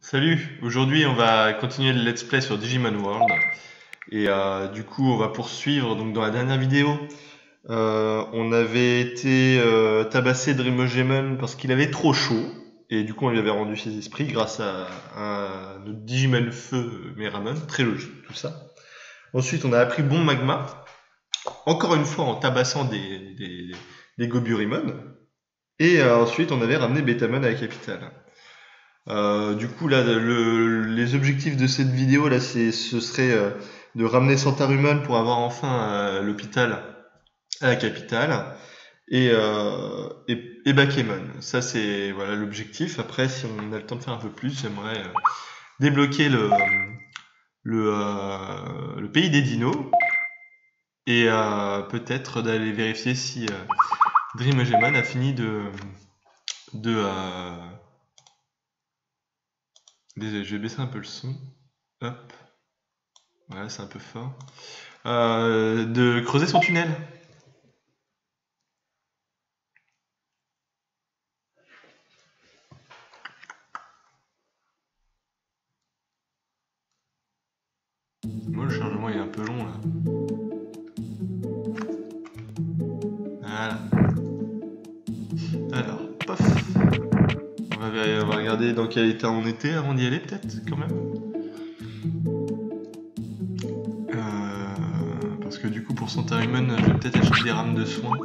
Salut, aujourd'hui on va continuer le let's play sur Digimon World et du coup on va poursuivre. Donc dans la dernière vidéo on avait été tabasser Dreamogemon parce qu'il avait trop chaud et du coup on lui avait rendu ses esprits grâce à notre Digimon Feu Meramon, très logique tout ça. Ensuite on a appris Bon Magma, encore une fois en tabassant des Goburimon, et ensuite on avait ramené Betamon à la capitale. Du coup, là, les objectifs de cette vidéo, là, ce serait de ramener Santarumon pour avoir enfin l'hôpital à la capitale et Bakemon. Ça, c'est voilà l'objectif. Après, si on a le temps de faire un peu plus, j'aimerais débloquer le pays des dinos et peut-être d'aller vérifier si Dreamogemon a fini de désolé, je vais baisser un peu le son. Hop. Ouais, c'est un peu fort. De creuser son tunnel. Moi, le chargement est un peu long là. Voilà. Alors, pof. On va regarder dans quel état on était avant d'y aller, peut-être, quand même. Parce que du coup, pour Santarumon, je vais peut-être acheter des rames de soins.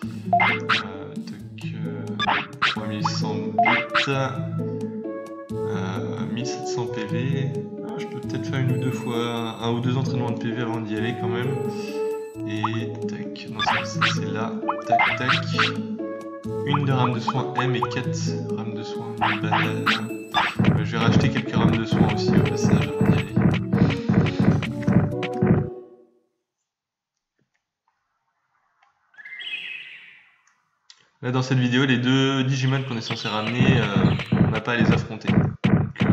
3100 bits. 1700 PV. Ah, je peux peut-être faire une ou deux fois, un ou deux entraînements de PV avant d'y aller quand même. Et tac, non, c'est là. Tac, tac. Une de rames de soins M et 4 rames de soins de banane. Je vais racheter quelques rames de soins aussi au passage avant d'y aller. Là, dans cette vidéo, les deux Digimon qu'on est censé ramener, on n'a pas à les affronter. Donc,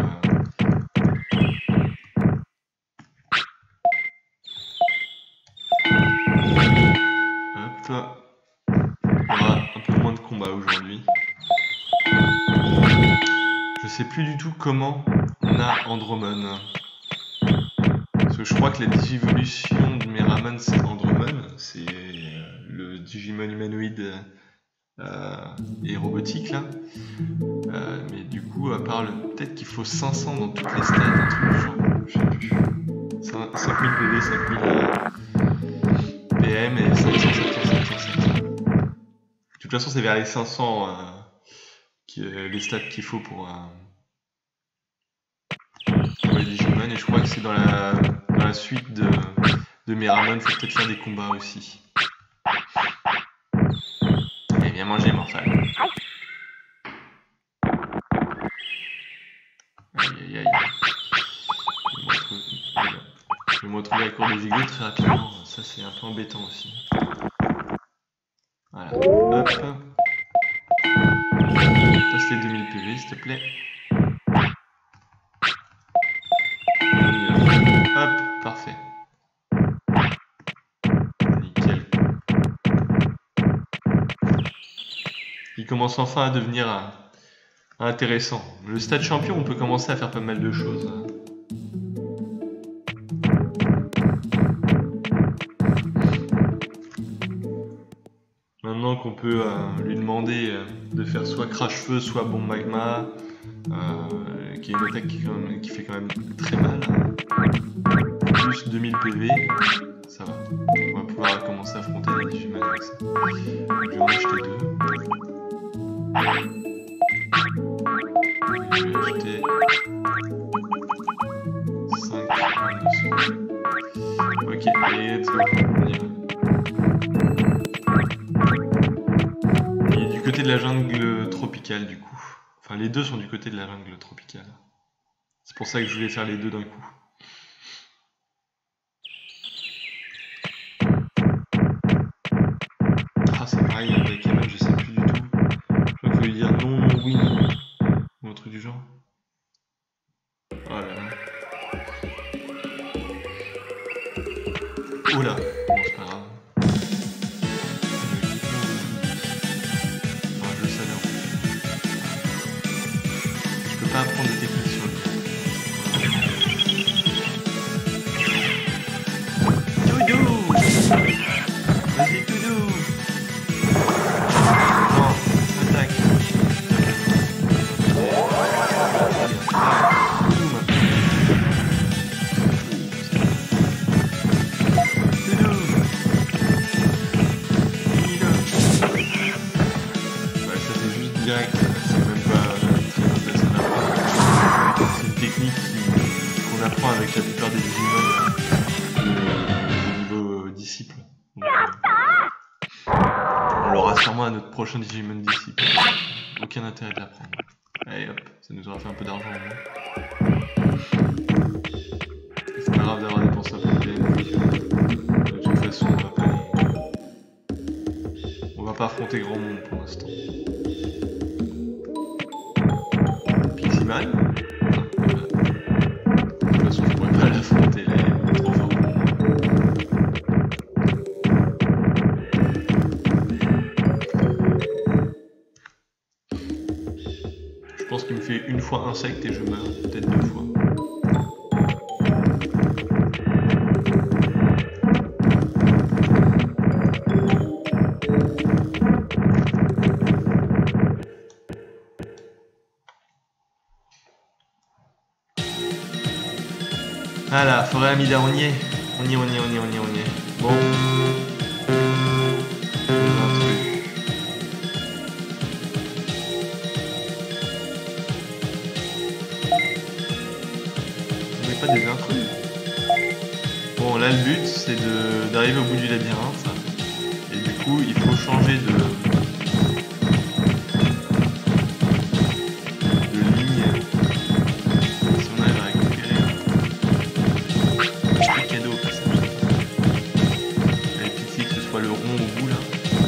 hop. Il y aura un peu moins de combat aujourd'hui. Je sais plus du tout comment on a Andromon. Parce que je crois que la Digivolution de Meramon, c'est Andromon. C'est le Digimon humanoïde et robotique là. Mais du coup, à part peut-être qu'il faut 500 dans toutes les stats, un truc du genre, je sais plus. 5000 PV, 5000 PM et 700, 700, 700, 700. De toute façon, c'est vers les 500 les stats qu'il faut pour les Digimon. Et je crois que c'est dans la suite de Meramon, il faut peut-être faire des combats aussi. Allez, viens manger, Morphal. Aïe, aïe, aïe. Je vais me retrouver à la cour des égouts très rapidement. Ça, c'est un peu embêtant aussi. Voilà. Hop. Passe les 2000 PV, s'il te plaît. Hop, parfait. Nickel. Il commence enfin à devenir intéressant. Le stade champion, on peut commencer à faire pas mal de choses. Maintenant qu'on peut lui demander de faire soit crash-feu, soit bombe magma, qui est une attaque qui fait quand même très mal. Plus 2000 PV, ça va. On va pouvoir commencer à affronter les Digimon avec ça. Je vais en acheter deux. Je vais acheter 5 rames de soins. Ok, allez, let's go. On y va. Il est du côté de la jungle tropicale du coup. Enfin, les deux sont du côté de la jungle tropicale. C'est pour ça que je voulais faire les deux d'un coup. Ah, c'est pareil avec Eman, je sais plus du tout. Je crois qu'il faut lui dire non, non, oui, non. Ou un truc du genre. Oh là là. Oh là. Bon, c'est pas grave. Enfin, je le savais en fait. Je peux pas apprendre des techniques sur lui. reprend avec la plupart des Digimon au niveau disciple. Donc, on l'aura sûrement à notre prochain Digimon disciple. Aucun intérêt de la prendre. Allez hop, ça nous aura fait un peu d'argent au moins. C'est pas grave d'avoir dépensé un peu de peine. De toute façon, on va pas affronter grand monde pour l'instant. Piximan. De toute façon, je pourrais pas l'affronter là, il est trop fort pour moi. Je pense qu'il me fait une fois insecte et je meurs, peut-être 2 fois. Ah la forêt Amida, on y est. On y est. Bon. On n'est pas des intrus. Bon, là le but c'est d'arriver au bout du labyrinthe. Et du coup, il faut changer de ligne. Si on arrive à récupérer un petit cadeau au passage. Avec ici que ce soit le rond au bout là.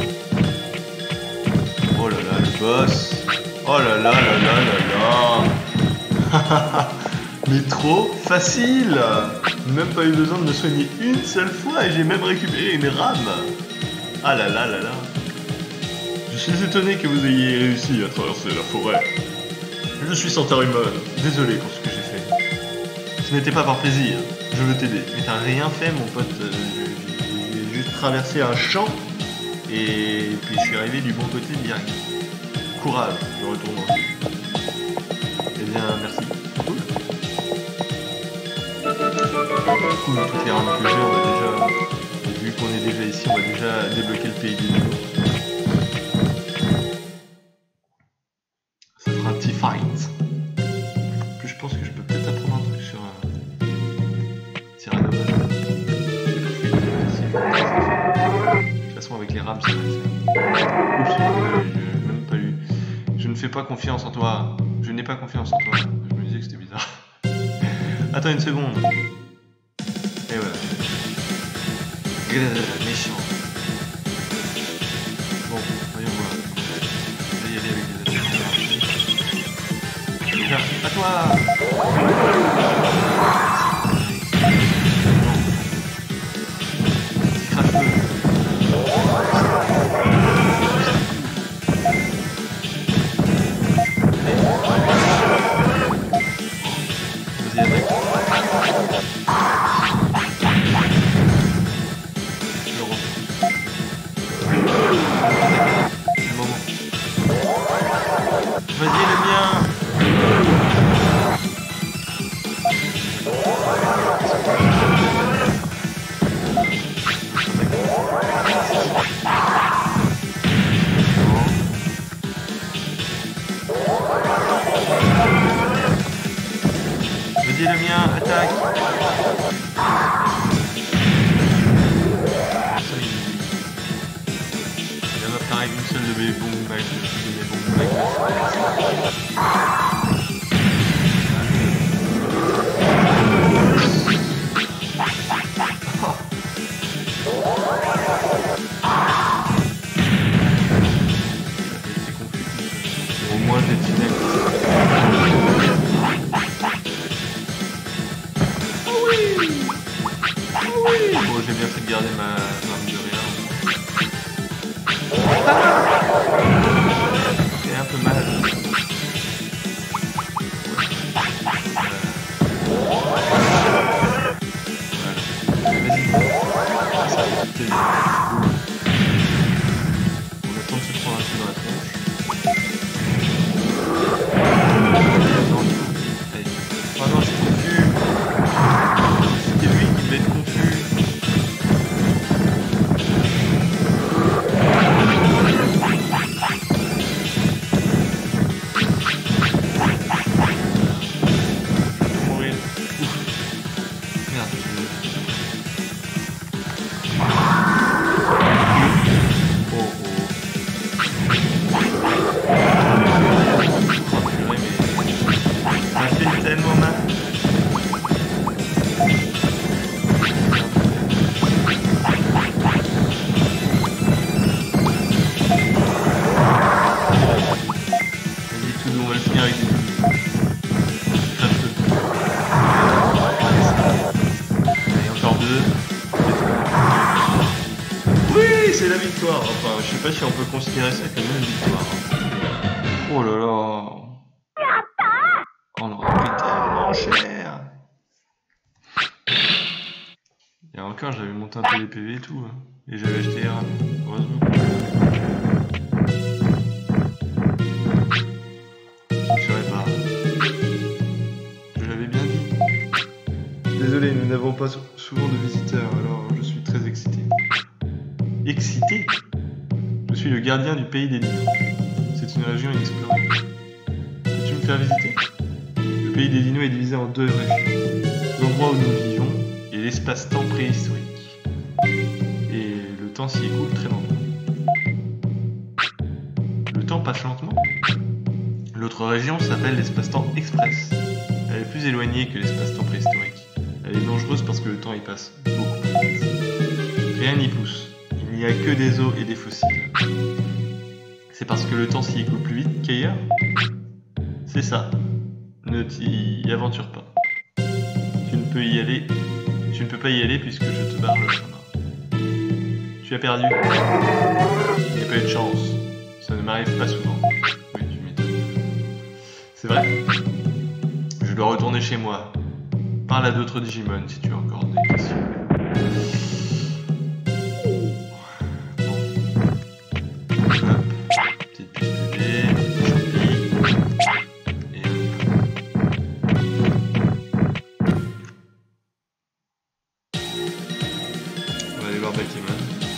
Oh là là, le boss. Oh là là là là là là. Mais trop facile. Même pas eu besoin de me soigner une seule fois et j'ai même récupéré une rame. Ah là là là là. Je suis étonné que vous ayez réussi à traverser la forêt. Je suis Santarumon. Désolé pour ce que j'ai fait. Ce n'était pas par plaisir. Je veux t'aider. Mais t'as rien fait mon pote. J'ai juste traversé un champ et puis je suis arrivé du bon côté direct. Courage, je retourne ensuite. Eh bien, merci. Cool. Du coup, toutes les rames que j'ai, on va déjà... Vu qu'on est déjà ici, on va déjà débloquer le pays du jour. Ça sera un petit fight. En plus, je pense que je peux peut-être apprendre un truc sur Tyrannosaure. De toute façon, avec les rames, ça va le faire. Oups, même pas eu. Je ne fais pas confiance en toi. Je n'ai pas confiance en toi. Je me disais que c'était bizarre. Attends une seconde. Et voilà. Méchant. Bon, voyons voir. Je vais y aller avec les attaques. À toi. Crache-feu. Vas-y le mien. Vas-y le mien, attaque. Il va m'apparaître une seule de mes bombes back. Au moins j'ai dîné. Bon, j'ai bien fait de garder ma arme de rien. C'est un peu mal. c'est la victoire. Enfin, je sais pas si on peut considérer ça comme une victoire. Oh là là. On aura pris tellement cher. Et encore, j'avais monté un peu les PV et tout. Hein. Et j'avais acheté les rames. Heureusement. Je ne serais pas. Je l'avais bien dit. Désolé, nous n'avons pas souvent de visiteurs, alors je suis très excité. Excité? Je suis le gardien du pays des dinos. C'est une région inexplorée. Peux-tu me faire visiter? Le pays des dinos est divisé en deux régions. L'endroit où nous vivons et l'espace-temps préhistorique. Et le temps s'y écoule très lentement. Le temps passe lentement? L'autre région s'appelle l'espace-temps express. Elle est plus éloignée que l'espace-temps préhistorique. Elle est dangereuse parce que le temps y passe beaucoup plus vite. Rien n'y pousse. Il n'y a que des os et des fossiles. C'est parce que le temps s'y écoule plus vite qu'ailleurs? C'est ça. Ne t'y aventure pas. Tu ne peux y aller. Tu ne peux pas y aller puisque je te barre le chemin. Tu as perdu. Il n'y a pas eu de chance. Ça ne m'arrive pas souvent. Oui, tu m'étonnes. C'est vrai? Je dois retourner chez moi. Parle à d'autres Digimon si tu as encore des questions. Bon. Hop. Petite puce PV, champi. Et hop. On va aller voir Bakemon.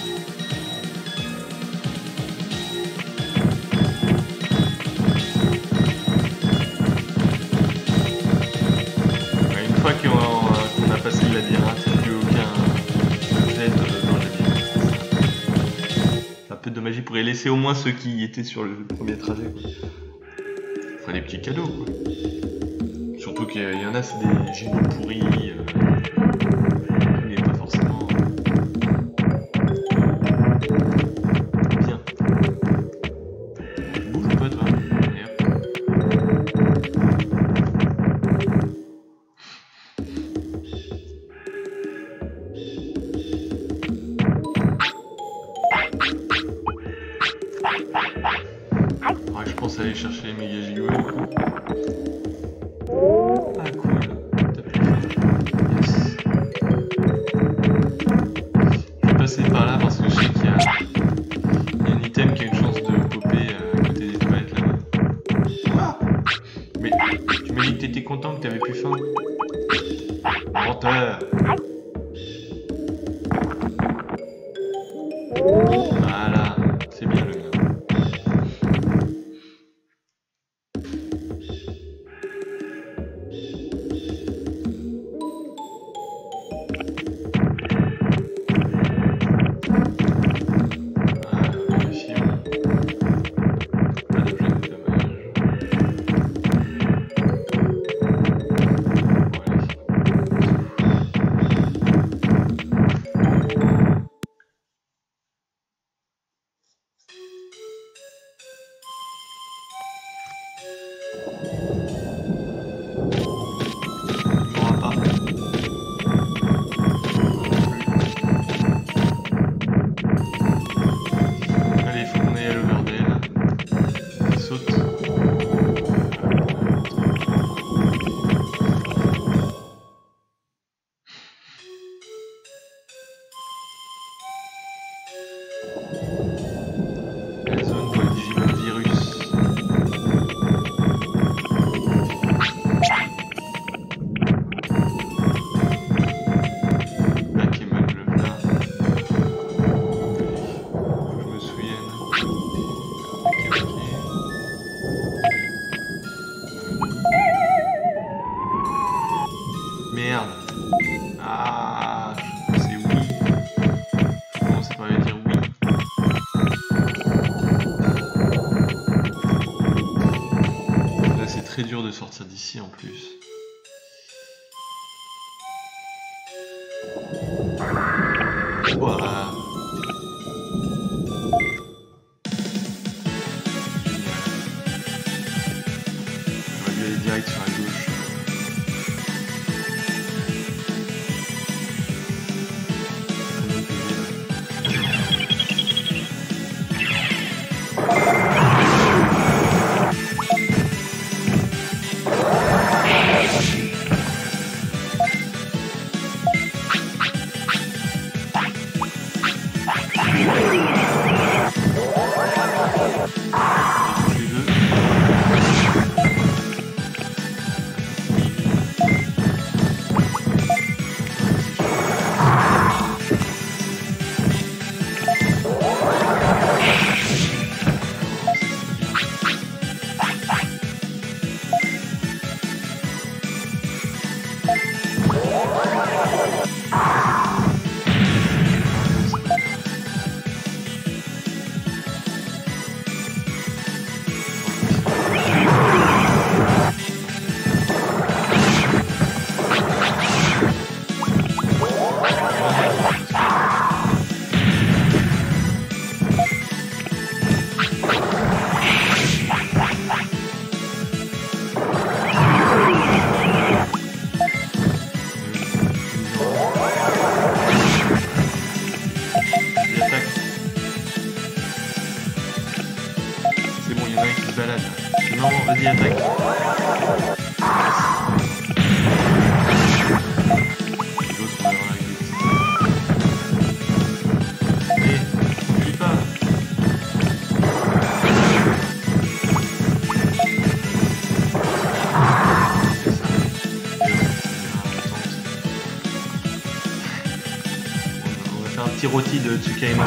Une fois qu'on a passé le labyrinthe, il n'y a plus aucun objet dans le labyrinthe. Un peu de magie pourrait laisser au moins ceux qui étaient sur le premier trajet. Enfin, des petits cadeaux, quoi. Surtout qu'il y en a, c'est des génies pourris. Mais pas forcément bien. Bouge un peu, toi. Et hop. Ouais, je pense aller chercher les méga gigots. Ah cool, t'as pu le faire. Yes. Je vais passer par là parce que je sais qu'il y a un item qui a une chance de popper à côté des toilettes là-bas. Ah, mais tu m'as dit que t'étais content, que t'avais plus faim. Menteur. Voilà, c'est bien le mien. Merde. Ah, c'est oui. Je commençais par lui dire oui. Là, c'est très dur de sortir d'ici en plus. Voilà. J'aurais dû aller direct sur la gauche. petit rôti de Tsukaima.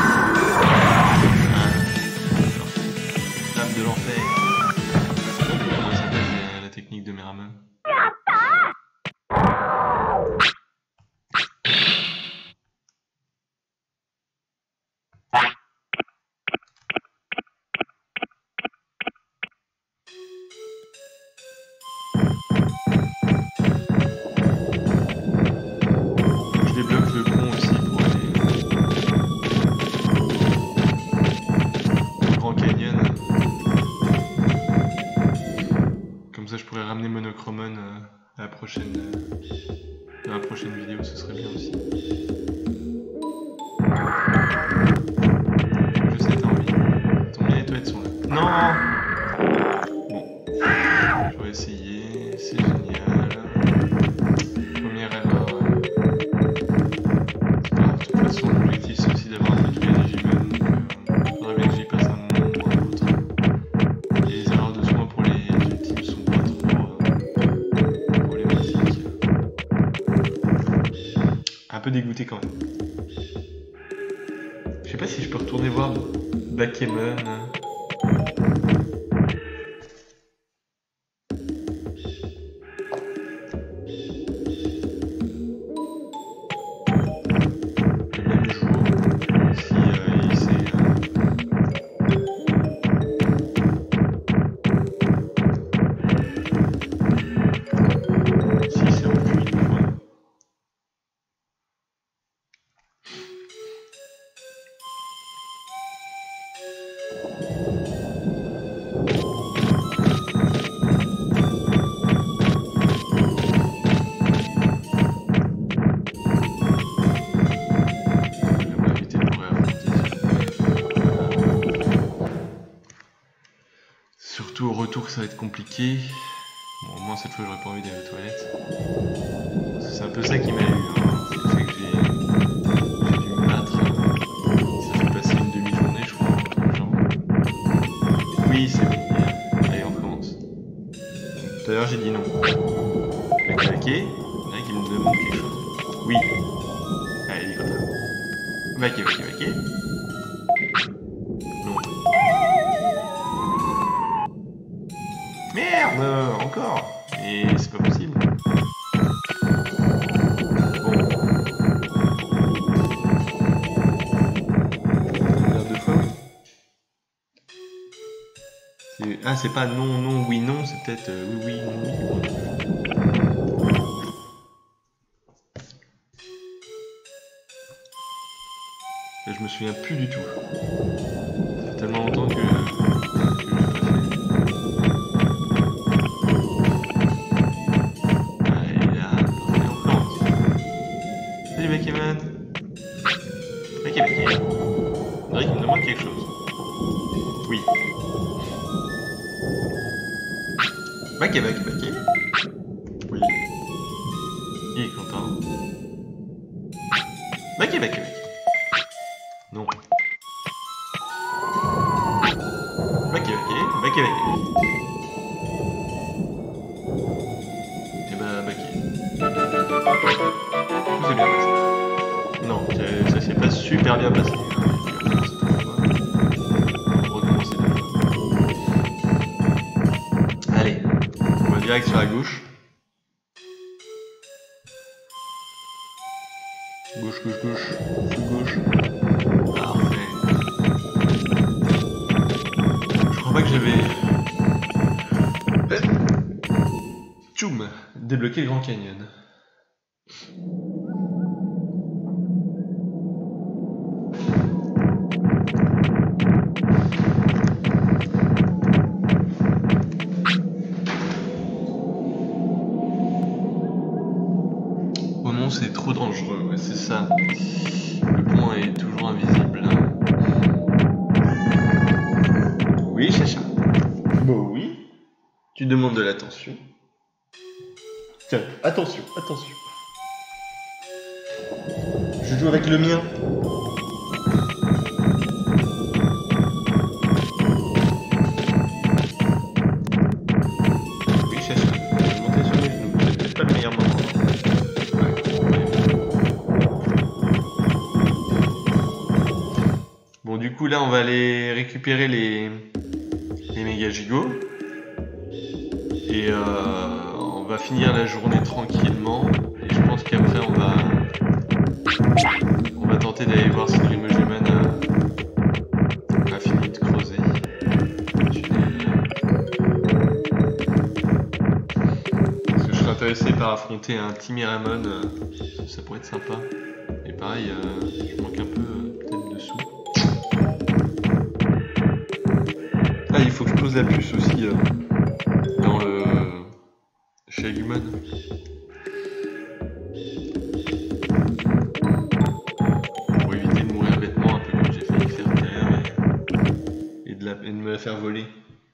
Lame de l'enfer. Comment ça s'appelle la technique de Meraman? Je débloque le pont aussi pour aller au Grand Canyon. Comme ça je pourrais ramener Monochromon à la prochaine, dans la prochaine vidéo, ce serait bien aussi. Je sais, t'as envie. Tant bien, les toilettes sont là. Non! Bon. Je vais essayer, c'est génial. Première erreur. C'est pas grave, de toute façon, l'objectif c'est aussi d'avoir un peu tous les Digimon, donc faudrait bien que j'y passe un moment ou un autre. Et les erreurs de soins pour les ultimes sont pas trop problématiques. Un peu dégoûté quand même. Je sais pas si je peux retourner voir Bakémon. Le même jour, si il s'est... s'il s'est enfui une fois. Je vais m'inviter pour réaffronter. Surtout au retour, ça va être compliqué. Bon, au moins cette fois, j'aurais pas envie d'aller aux toilettes. C'est un peu ça qui m'a eu, hein. C'est le fait que j'ai dû me battre. Ça fait passer une demi-journée, je crois. Genre. Oui, c'est bon. Allez, on commence. Tout à l'heure, j'ai dit non. Ok, ok. Il y en a qui me demandent quelque chose. Oui. Allez, dis contraire. Ok. Non. Merde, encore. Et c'est pas possible. Bon. Faire deux fois, oui. Ah, c'est pas non, non, oui, non, c'est peut-être oui, oui, non, oui. Là, je me souviens plus du tout. Ça fait tellement longtemps que je l'ai pas fait. Allez, là, parfait, on commence. Salut Bakémon. Ok. On dirait qu'il me demande quelque chose. Oui. Baké. Oui. Il est content. Baké. Non. Baké. Et bah, Baké. Tout s'est bien passé. Non, ça s'est pas super bien passé. On va recommencer deux fois. Allez, on va direct sur la gauche. Gauche. Parfait. Je crois pas que j'avais... Tchoum, débloquer le Grand Canyon. Oh non, c'est trop dangereux, ouais, c'est ça. Le pont est toujours invisible. Oui, Chacha. Bon, oui. Tu demandes de l'attention. Tiens, attention. Je joue avec le mien. Oui, Chacha. Je vais monter sur mes genoux. C'est peut-être pas le meilleur moment. du coup là on va aller récupérer les méga gigots. Et on va finir la journée tranquillement. Et je pense qu'après on va tenter d'aller voir si Dreamogeman a fini de creuser. Parce que je serais intéressé par affronter un Timiramon, ça pourrait être sympa. Et pareil, je manque un peu peut-être de sous. Ah, il faut que je pose la puce aussi dans le chez Agumon. Pour éviter de mourir bêtement, un peu comme j'ai failli faire tout à l'heure, et de me la faire voler.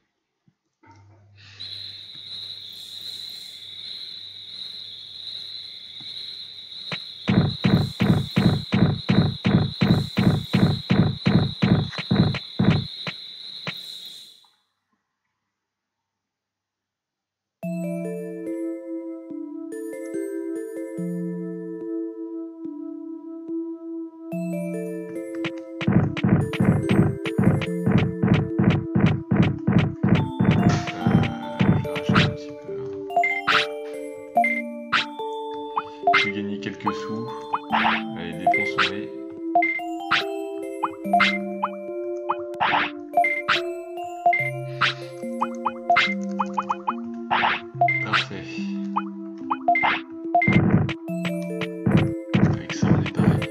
J'ai gagné quelques sous. Allez, dépensons-les. Parfait. Avec ça, on est pareil.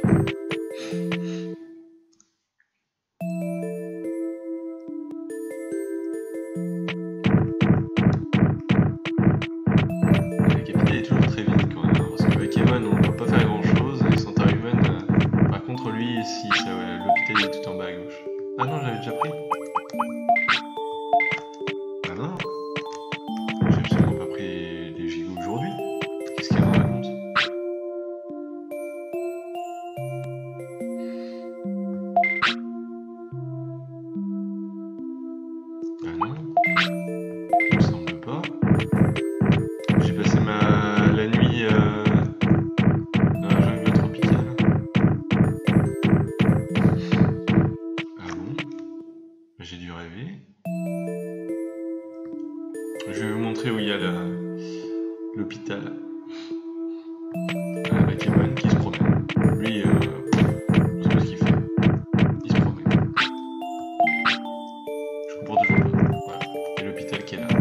La capitale est toujours très vite quand même, parce que avec Evan on ne peut pas faire grand chose, et Santaruman, par contre lui, si l'hôpital est tout en bas à gauche. Ah non, j'avais déjà pris. Ah non, j'ai absolument pas pris les gigots aujourd'hui. Qu'est-ce qu'il y a dans la compte? Ah non, il me semble pas. J'ai passé la nuit dans la jungle tropicale. Ah bon? J'ai dû rêver. Je vais vous montrer où il y a l'hôpital. Avec Evan qui se promène. Lui, je sais pas ce qu'il fait. Il se promène. Je comprends toujours pas. Voilà. Et l'hôpital qui est là.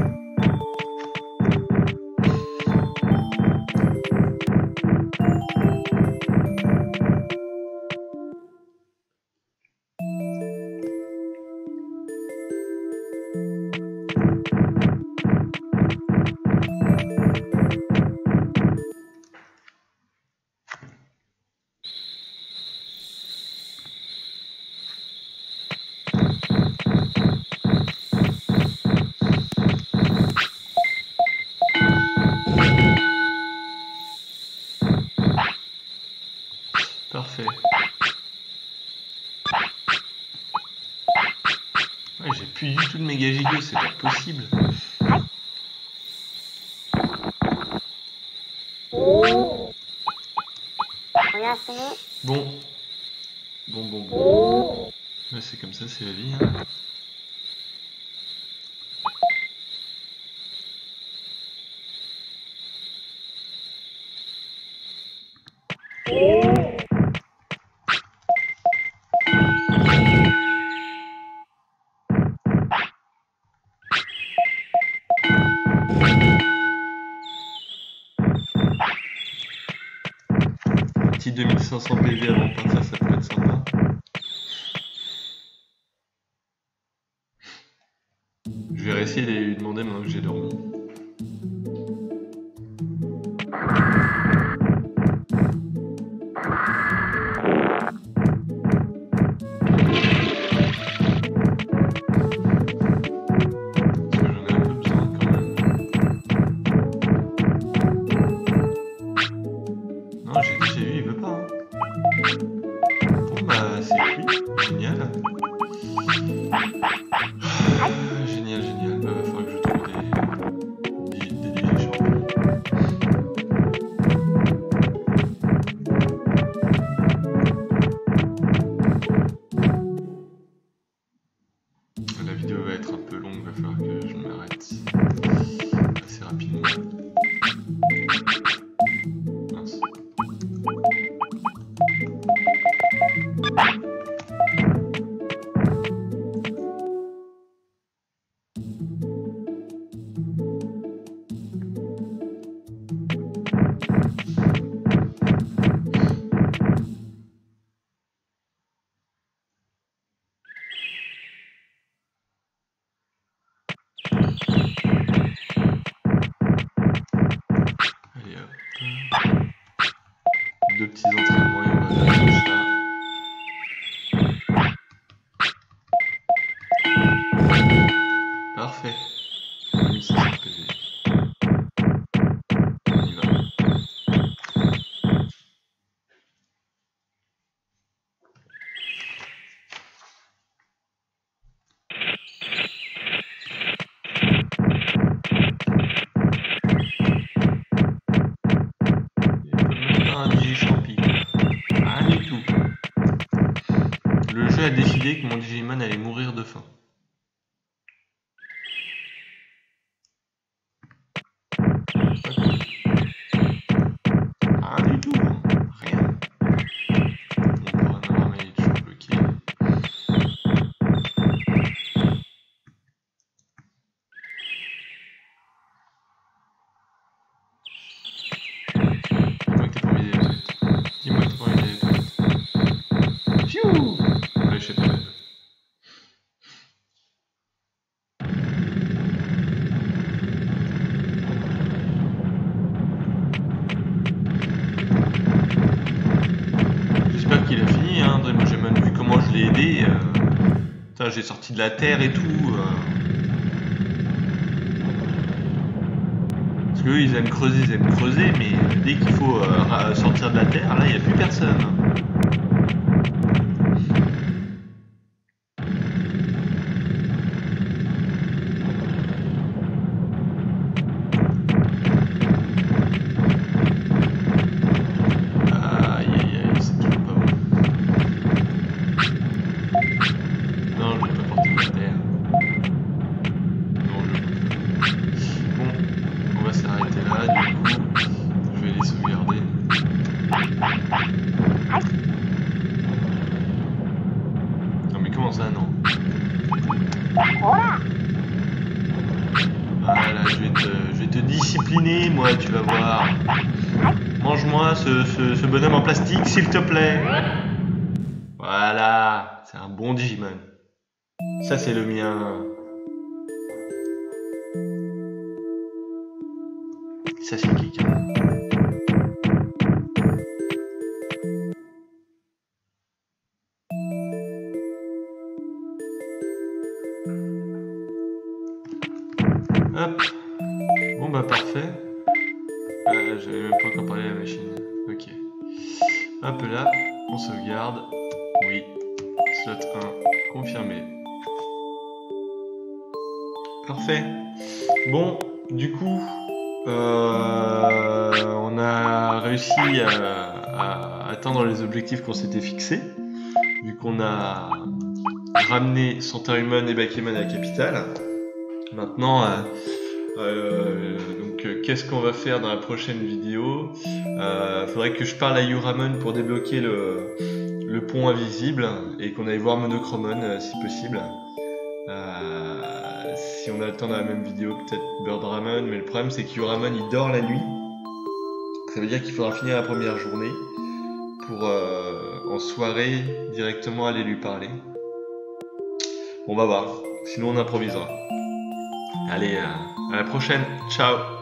Parfait. Ouais, j'ai plus du tout de méga gigots, c'est pas possible. Bon. Ouais, c'est comme ça, c'est la vie. Hein. Petit 2500 PV avant de partir, ça peut être sympa. Je vais essayer de lui demander maintenant que j'ai dormi. Génial. Faudrait que je trouve des... Mince. Allez hop. Deux petits entraînements et on va faire comme ça. Parfait. 1500 PV. On y va. Un Digichampi. Rien du tout. Le jeu a décidé que mon Digimon allait mourir de faim. Pas cool. Rien du tout. Rien. On pourra en avoir, mais il est toujours bloqué. Dis-moi que t'as pas envie d'aller aux toilettes. Dis-moi que t'as pas envie d'aller aux toilettes. Pfiou! Ouais, je sais pas. J'espère qu'il a fini, hein, Dreamogémon, vu comment je l'ai aidé. Putain, j'ai sorti de la terre et tout. Parce qu'eux, ils aiment creuser, mais dès qu'il faut sortir de la terre, là, il n'y a plus personne. Non mais comment ça, non? Voilà, je vais te discipliner, moi, tu vas voir. Mange-moi ce bonhomme en plastique, s'il te plaît. Voilà, c'est un bon Digimon. Ça, c'est le mien. Ça, c'est Kika. Hop. Bon bah parfait. J'avais même pas encore parlé à la machine. Ok. Hop là, on sauvegarde. Oui. Slot 1, confirmé. Parfait. Bon, du coup, on a réussi à atteindre les objectifs qu'on s'était fixés. Vu qu'on a ramené Santarumon et Bakemon à la capitale. Maintenant, qu'est-ce qu'on va faire dans la prochaine vidéo? Faudrait que je parle à Yuramon pour débloquer le pont invisible et qu'on aille voir Monochromon si possible. Si on a le temps dans la même vidéo, peut-être Birdramon, mais le problème c'est que Yuramon il dort la nuit. Ça veut dire qu'il faudra finir la première journée pour en soirée directement aller lui parler. On va voir, sinon on improvisera. Allez, à la prochaine, ciao!